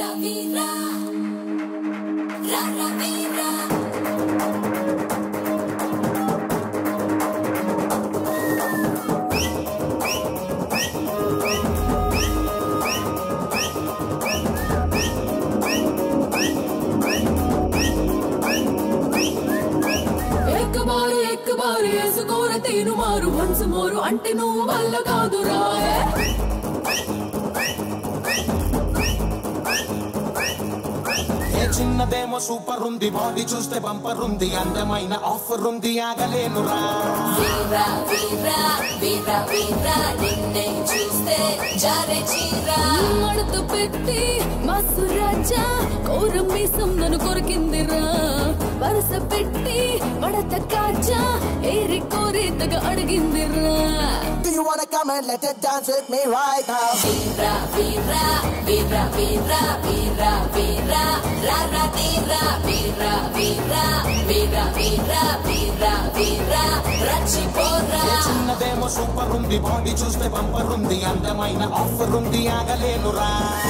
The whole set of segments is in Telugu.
Vira, vira, rara vira. एक बार एसुकोर तीनु मारू वंस मोरू अंटे నువ్వు వల్ల కాదురా చిన్నదేమో సూపర్ ఉంది బాడీ చూస్తే బంపర్ ఉంది అందమైన ఆఫర్ ఉంది ఆగలేనురా వీరా వీరా వీరా వీరా నిన్నే చూస్తే జారే చీరా మడత పెట్టి మసు రాజా కోరం మీసం నన్ను కొరికిందిరా వరస పెట్టి మడత కాజా ఏరి కోరేతగా అడిగిందిరా Do you wanna come and let it dance with me right now? వీరా వీరా వీరా వీరా వీరా వీరా rara tira vira vira vira vira vira vira రచ్చిపోరా చిన్నదేమో సూపర్ ఉంది బాడీ చూస్తే బంపర్ ఉంది అందమైన ఆఫర్ ఉంది ఆగలేనురా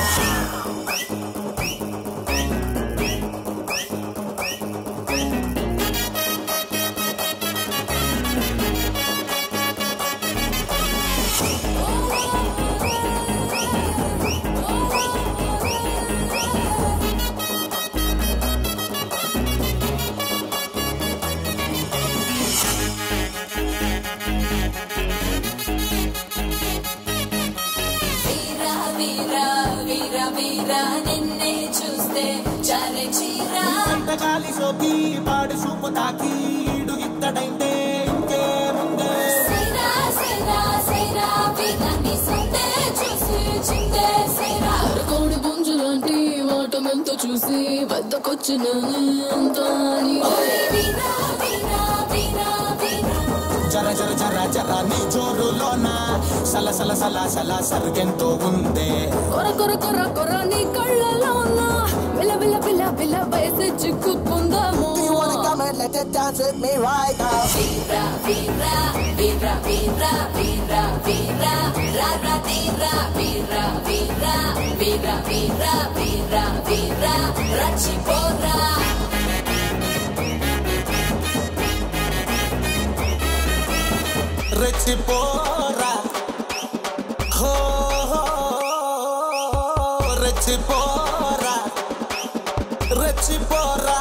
వీరా నిన్నే చూస్తే చాలే చీరా గాలి సోకి పాడు సూపు తాకి ఈడు ఇత్తడైతే ఇంకే ముందే సేరా సేరా సేరా వీరాన్ని సందే చూసి చిందే సేరా కోడి పుంజు లాంటి వాటమెంతో చూసి వద్దకొచ్చిన వీరా వీరా వీరా వీరా జర జర జర జర నీ జోరులోన సల సల సల సల సరుకెంతో ఉందే కొర కొర కొర కొర నీ కళ్ళలోన విల విల విల విల వయసు చిక్కుకుందాము Do you wanna come and let it dance with me right now? వీరా వీరా వీరా వీరా వీరా వీరా rara tira వీరా వీరా వీరా వీరా వీరా వీరా రచ్చిపోరా రెచ్చిపోరా హో రెచ్చిపోరా రెచ్చిపోరా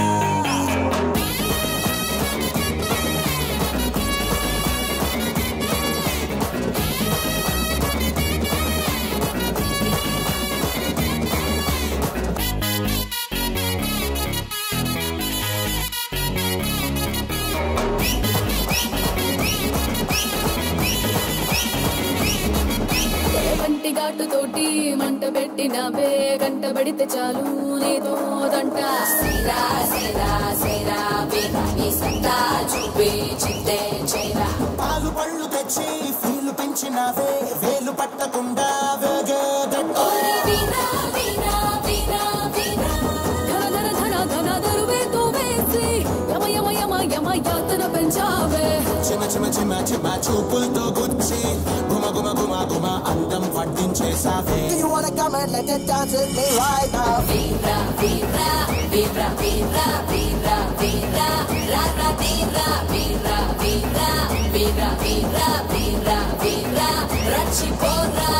ఘాటు తోటి మంట పెట్టినవే గంట పడితే చాలు నీతో దంట సేరా సేరా సేరా వేదాని సంతా చూపి చిత్తే చేరా పాలు పళ్ళు తెచ్చి ఫీలు పెంచినవే వేలు పట్టకుండా వేగేదట్టు వీరా వీరా వీరా వీరా ధన ధన ధన ధన దరువేతో వేసి యమ యమ యమ యమ యాతన పెంచావే చిమ చిమ చిమ చిమ చూపులతో గుచ్చి గుమ గుమ గుమ గుమ అందం పట్టించేసావే Do you wanna come and let it dance with me right now? వీరా వీరా వీరా వీరా వీరా వీరా rara tira వీరా వీరా వీరా వీరా వీరా వీరా రచ్చిపోరా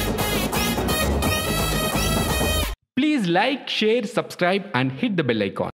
Please like, share, subscribe and hit the bell icon.